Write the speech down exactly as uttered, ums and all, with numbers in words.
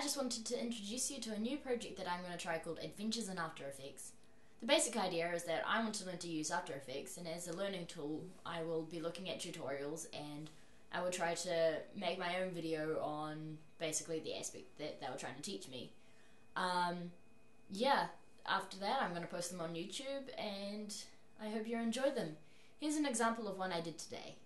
just wanted to introduce you to a new project that I'm going to try called Adventures in After Effects. The basic idea is that I want to learn to use After Effects, and as a learning tool I will be looking at tutorials and I will try to make my own video on basically the aspect that they were trying to teach me. Um, yeah, after that I'm going to post them on YouTube and I hope you enjoy them. Here's an example of one I did today.